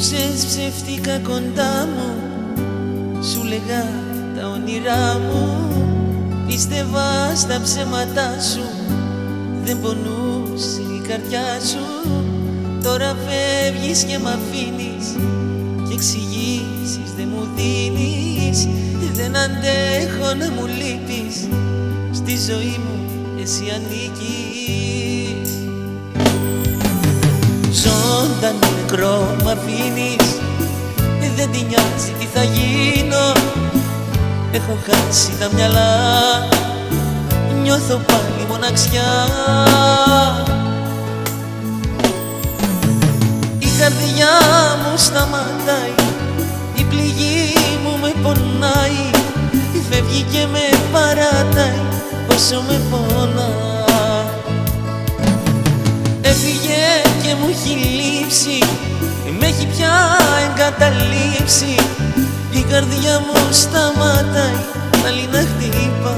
Ζούσες ψεύτικα κοντά μου, σου λέγα τα όνειρά μου. Πίστευα στα ψέματά σου, δεν πονούσε η καρδιά σου. Τώρα φεύγεις και μ' αφήνεις και εξηγήσεις δεν μου δίνεις. Δεν αντέχω να μου λείπεις, στη ζωή μου εσύ ανήκεις. Ζωντανό νεκρό μ' αφήνεις, δεν τη νοιάζει τι θα γίνω. Έχω χάσει τα μυαλά, νιώθω πάλι μοναξιά. Η καρδιά μου σταματάει, η πληγή μου με πονάει. Φεύγει και με παρατάει όσο με πονά. Έφυγε και μου έχει λείψει, με έχει πια εγκαταλείψει. Η καρδιά μου σταματάει πάλι να χτυπά.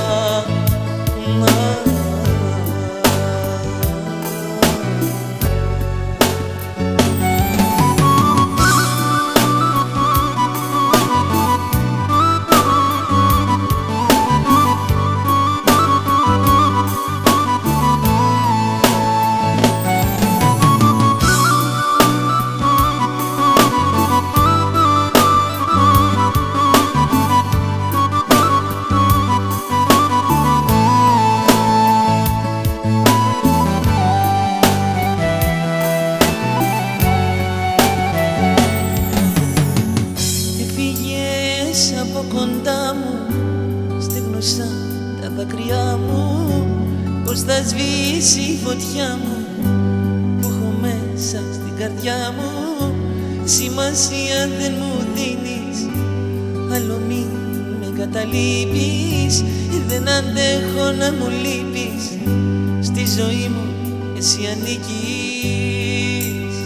Από κοντά μου στέγνωσα τα δάκρυά μου. Πως θα σβήσει η φωτιά μου που έχω μέσα στην καρδιά μου. Σημασία δεν μου δίνεις, άλλο μη με καταλείπεις. Δεν αντέχω να μου λείπεις, στη ζωή μου εσύ ανήκεις.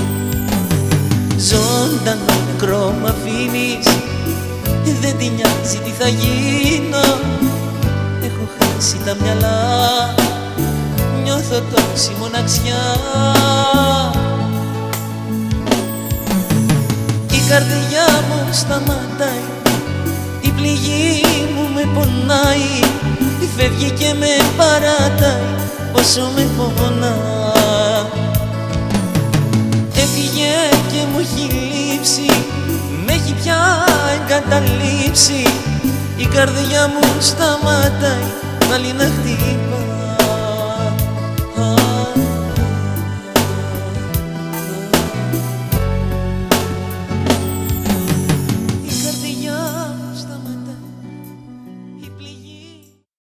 Ζωντανό νεκρό μ' αφήνεις, δεν τη νοιάζει τι θα γίνω. Έχω χάσει τα μυαλά, νιώθω τόση μοναξιά. Η καρδιά μου σταματάει, η πληγή μου με πονάει. Φεύγει και με παρατάει όσο με πονά. Έφυγε και μου έχει λείψει, με έχει πια εγκαταλείψει. Η καρδιά μου σταματάει πάλι να χτυπά.